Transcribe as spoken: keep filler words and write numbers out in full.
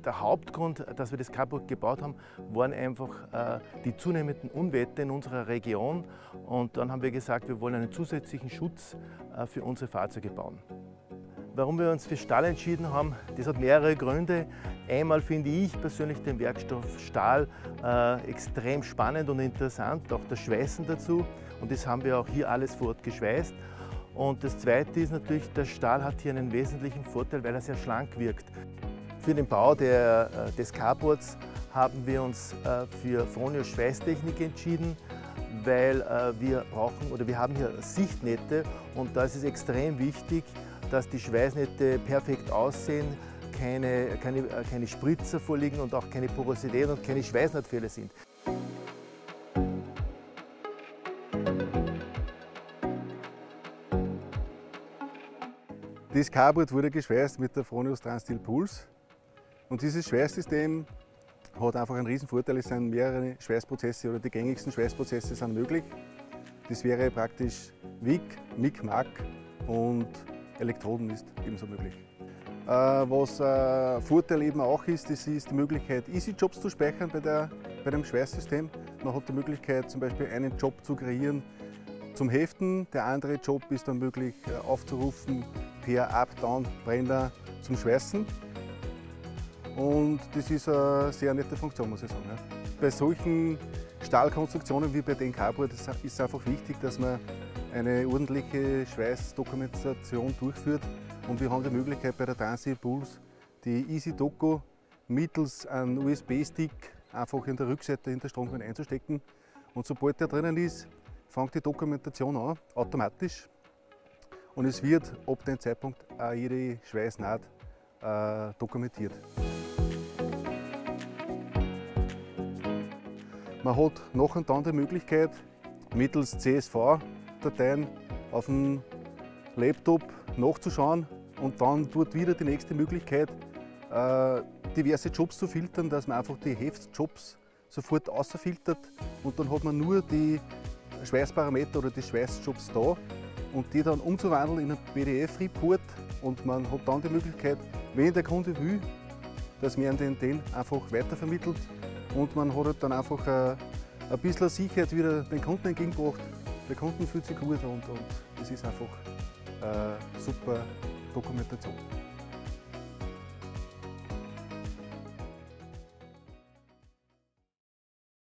der Hauptgrund, dass wir das Carport gebaut haben, waren einfach äh, die zunehmenden Unwetter in unserer Region. Und dann haben wir gesagt, wir wollen einen zusätzlichen Schutz äh, für unsere Fahrzeuge bauen. Warum wir uns für Stahl entschieden haben, das hat mehrere Gründe. Einmal finde ich persönlich den Werkstoff Stahl äh, extrem spannend und interessant, auch das Schweißen dazu. Und das haben wir auch hier alles vor Ort geschweißt. Und das Zweite ist natürlich, der Stahl hat hier einen wesentlichen Vorteil, weil er sehr schlank wirkt. Für den Bau der, des Carports haben wir uns äh, für Fronius Schweißtechnik entschieden, weil äh, wir brauchen oder wir haben hier Sichtnähte und da ist es extrem wichtig, dass die Schweißnähte perfekt aussehen, keine, keine, keine Spritzer vorliegen und auch keine Porosität und keine Schweißnahtfehler sind. Das Carport wurde geschweißt mit der For TransSteel Pulse und dieses Schweißsystem hat einfach einen riesen Vorteil. Es sind mehrere Schweißprozesse oder die gängigsten Schweißprozesse sind möglich. Das wäre praktisch Wick, Mick, Mack und Elektroden ist ebenso möglich. Äh, was ein Vorteil eben auch ist, das ist die Möglichkeit, Easy-Jobs zu speichern bei, der, bei dem Schweißsystem. Man hat die Möglichkeit, zum Beispiel einen Job zu kreieren zum Heften. Der andere Job ist dann möglich aufzurufen per Up-Down-Brenner zum Schweißen. Und das ist eine sehr nette Funktion, muss ich sagen. Bei solchen Stahlkonstruktionen wie bei den Carport ist es einfach wichtig, dass man eine ordentliche Schweißdokumentation durchführt. Und wir haben die Möglichkeit bei der TransSteel Pulse die Easy Doku mittels einem U S B-Stick einfach in der Rückseite in der Stromquelle einzustecken. Und sobald der drinnen ist, fängt die Dokumentation an, automatisch. Und es wird ab dem Zeitpunkt auch jede Schweißnaht äh, dokumentiert. Man hat nach und dann die Möglichkeit, mittels C S V-Dateien auf dem Laptop nachzuschauen und dann dort wieder die nächste Möglichkeit, äh, diverse Jobs zu filtern, dass man einfach die Heftjobs sofort außerfiltert und dann hat man nur die Schweißparameter oder die Schweißjobs da und die dann umzuwandeln in einen P D F-Report und man hat dann die Möglichkeit, wenn der Kunde will, dass man den, den einfach weitervermittelt und man hat dann einfach ein, ein bisschen Sicherheit wieder den Kunden entgegengebracht. Der Kunde fühlt sich gut und, und das ist einfach eine super Dokumentation.